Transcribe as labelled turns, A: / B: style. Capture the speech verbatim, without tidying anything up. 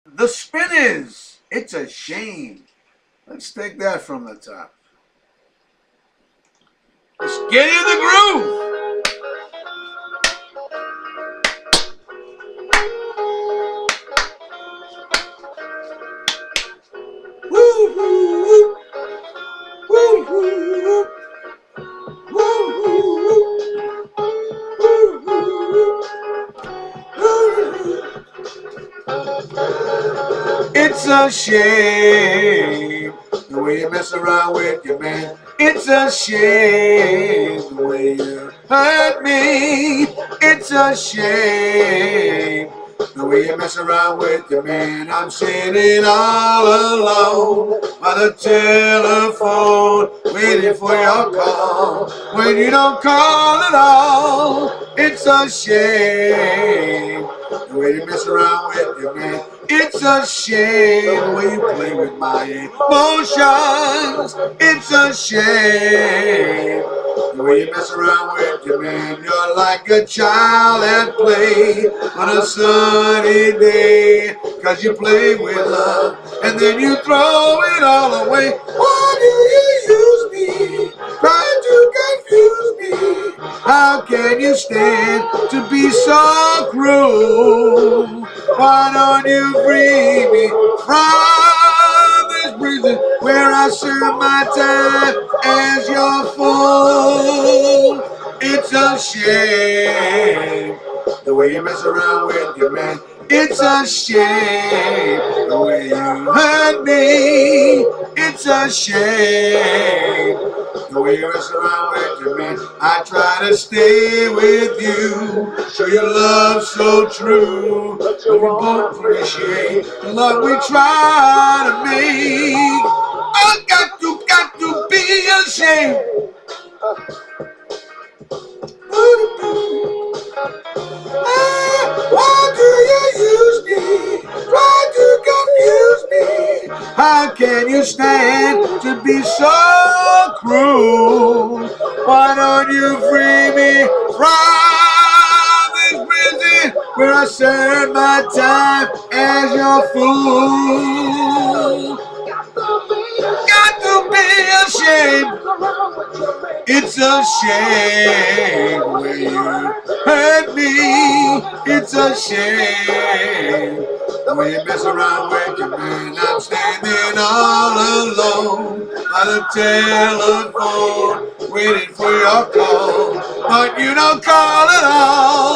A: The Spinners. It's a shame. Let's take that from the top. Let's get in the groove. Woo, woo, woo. Woo, woo, woo. Woo, woo, woo. Woo, woo, woo. It's a shame the way you mess around with your man. It's a shame the way you hurt me. It's a shame the way you mess around with your man. I'm sitting all alone by the telephone, waiting for your call. When you don't call at all, it's a shame the way you mess around with your man. It's a shame the way you play with my emotions. It's a shame the way you mess around with your man. You're like a child at play on a sunny day, 'cause you play with love and then you throw it all away. Why do you use me? Trying to confuse me. How can you stand to be so cruel? Why don't you free me from this prison where I serve my time as your fool? It's a shame the way you mess around with your man. It's a shame the way you hurt me. It's a shame the way you mess around with your man. I try to stay with you, show your love so true, but we both appreciate the love we try to make. I got to, got to be ashamed. Ah, why do you use me? Try to confuse me. How can you stand to be so cruel? Why don't you free me from this prison where I serve my time as your fool? Got to be ashamed. It's a shame when you hurt me. It's a shame the way you mess around with your man. I'm standing all alone by the telephone, waiting for your call, but you don't call at all.